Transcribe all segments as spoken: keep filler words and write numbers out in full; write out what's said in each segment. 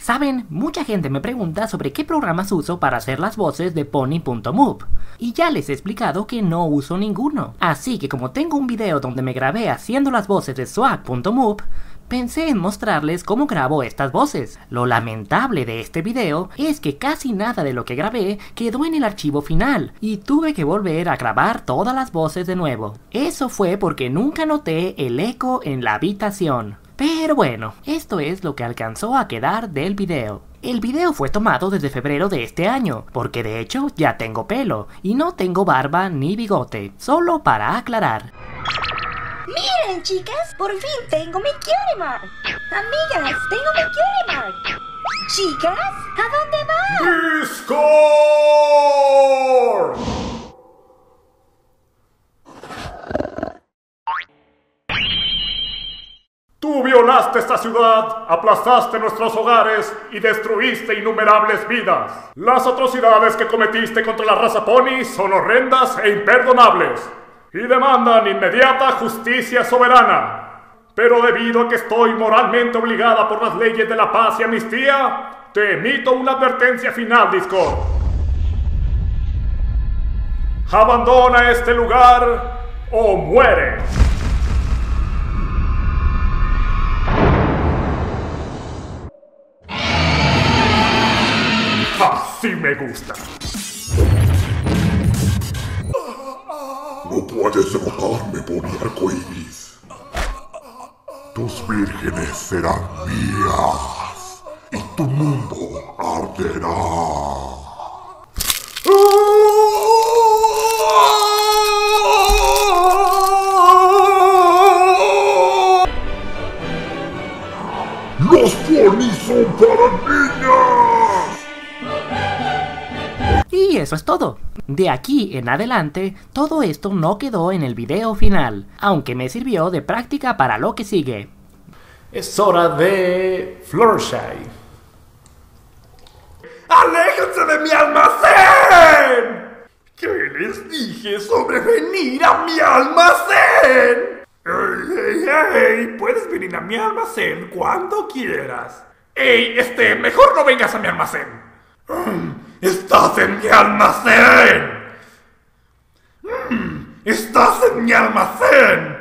Saben, mucha gente me pregunta sobre qué programas uso para hacer las voces de Pony punto move, y ya les he explicado que no uso ninguno. Así que como tengo un video donde me grabé haciendo las voces de Swag punto move, pensé en mostrarles cómo grabo estas voces. Lo lamentable de este video es que casi nada de lo que grabé quedó en el archivo final, y tuve que volver a grabar todas las voces de nuevo. Eso fue porque nunca noté el eco en la habitación. Pero bueno, esto es lo que alcanzó a quedar del video. El video fue tomado desde febrero de este año, porque de hecho ya tengo pelo, y no tengo barba ni bigote, solo para aclarar. Miren, chicas, por fin tengo mi cutie mark. Amigas, tengo mi cutie mark. Chicas, ¿a dónde van? ¡Discord! Tú violaste esta ciudad, aplastaste nuestros hogares y destruiste innumerables vidas. Las atrocidades que cometiste contra la raza pony son horrendas e imperdonables y demandan inmediata justicia soberana. Pero debido a que estoy moralmente obligada por las leyes de la paz y amnistía, te emito una advertencia final, Discord. Abandona este lugar o muere. Así me gusta. No puedes derrotarme, Pony Arcoiris. Tus vírgenes serán mías y tu mundo arderá. ¡Los ponis son para niñas! Y eso es todo. De aquí en adelante, todo esto no quedó en el video final, aunque me sirvió de práctica para lo que sigue. Es hora de Fluttershy. ¡Aléjense de mi almacén! ¿Qué les dije sobre venir a mi almacén? ¡Ey, ey, ey! Puedes venir a mi almacén cuando quieras. ¡Ey, este, mejor no vengas a mi almacén! ¡Estás en mi almacén! ¡Estás en mi almacén!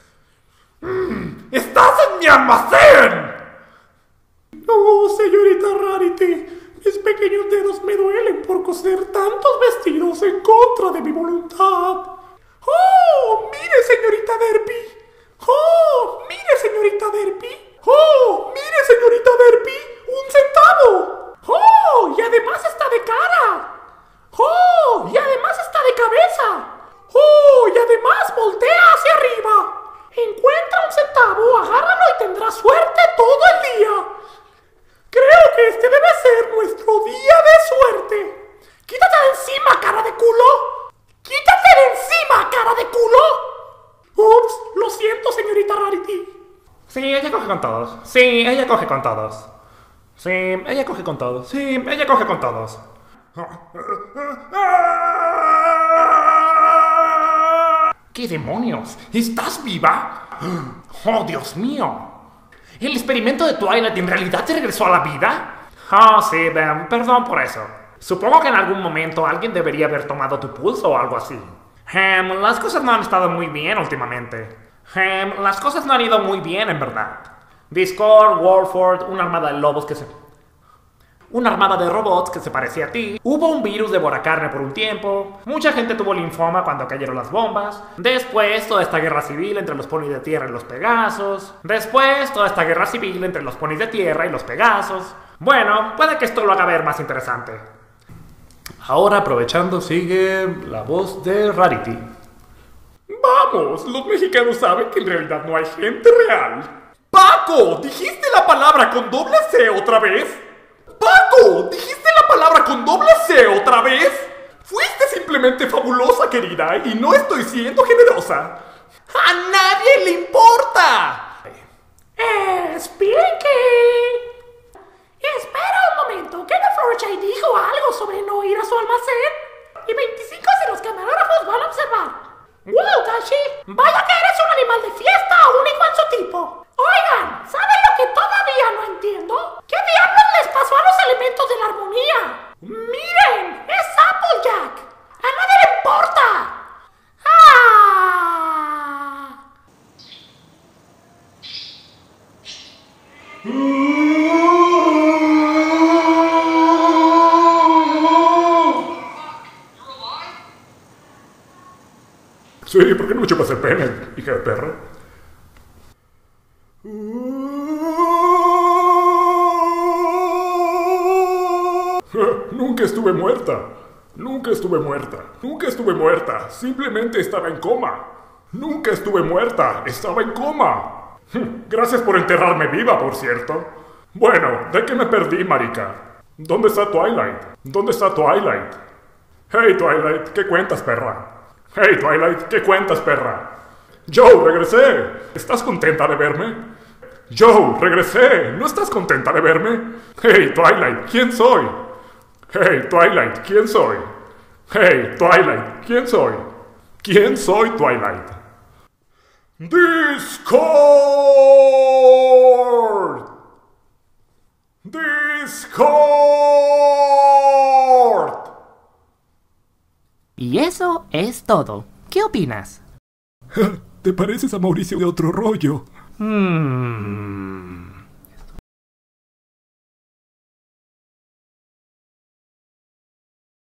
¡Estás en mi almacén! ¡Oh, señorita Rarity! Mis pequeños dedos me duelen por coser tantos vestidos en contra de mi voluntad. ¡Oh, mire, señorita Derpy! ¡Oh, mire, señorita Derpy! ¡Oh, mire, señorita Derpy! ¡Un centavo! ¡Oh! ¡Y además está de cara! ¡Oh! ¡Y además está de cabeza! ¡Oh! ¡Y además voltea hacia arriba! Encuentra un centavo, agárralo y tendrás suerte todo el día. Creo que este debe ser nuestro día de suerte. ¡Quítate de encima, cara de culo! ¡Quítate de encima, cara de culo! Ups, lo siento, señorita Rarity. Sí, ella coge con todos. Sí, ella coge con todos. Sí, ella coge con todos. Sí, ella coge con todos. ¿Qué demonios? ¿Estás viva? ¡Oh, Dios mío! ¿El experimento de Twilight en realidad te regresó a la vida? Oh, sí, Ben, perdón por eso. Supongo que en algún momento alguien debería haber tomado tu pulso o algo así. Um, las cosas no han estado muy bien últimamente. Um, las cosas no han ido muy bien, en verdad. Discord, Warford, una armada de lobos que se... Una armada de robots que se parecía a ti. Hubo un virus de boracarne por un tiempo. Mucha gente tuvo linfoma cuando cayeron las bombas. Después, toda esta guerra civil entre los ponis de tierra y los pegasos. Después, toda esta guerra civil entre los ponis de tierra y los pegasos. Bueno, puede que esto lo haga ver más interesante. Ahora, aprovechando, sigue la voz de Rarity. Vamos, los mexicanos saben que en realidad no hay gente real. ¡Paco! ¿Dijiste la palabra con doble C otra vez? ¡Paco! ¿Dijiste la palabra con doble C otra vez? Fuiste simplemente fabulosa, querida, y no estoy siendo generosa. ¡A nadie le importa! ¡Eh, Spinky! Espera un momento, ¿qué de Fluttershy dijo algo sobre no ir a su almacén? Y veinticinco de los camarógrafos van a observar. ¡Wow, Dashi! ¡Vaya que eres un animal de fiesta único en su tipo! Oigan, ¿saben lo que todavía no entiendo? ¿Qué diablos les pasó a los elementos de la armonía? ¡Miren! ¡Es Applejack! ¡A nadie le importa! ¡Ah! Sí, ¿por qué no me chupas el pene, hija de perra? Nunca estuve muerta. Nunca estuve muerta. Nunca estuve muerta. Simplemente estaba en coma. Nunca estuve muerta. Estaba en coma. Gracias por enterrarme viva, por cierto. Bueno, ¿de qué me perdí, marica? ¿Dónde está Twilight? ¿Dónde está Twilight? Hey, Twilight, ¿qué cuentas, perra? Hey, Twilight, ¿qué cuentas, perra? Joe, regresé. ¿Estás contenta de verme? Joe, regresé. ¿No estás contenta de verme? Hey, Twilight, ¿quién soy? Hey, Twilight, ¿quién soy? Hey, Twilight, ¿quién soy? ¿Quién soy, Twilight? Discord. Discord. Y eso es todo. ¿Qué opinas? ¿Te pareces a Mauricio de Otro Rollo? Hmm...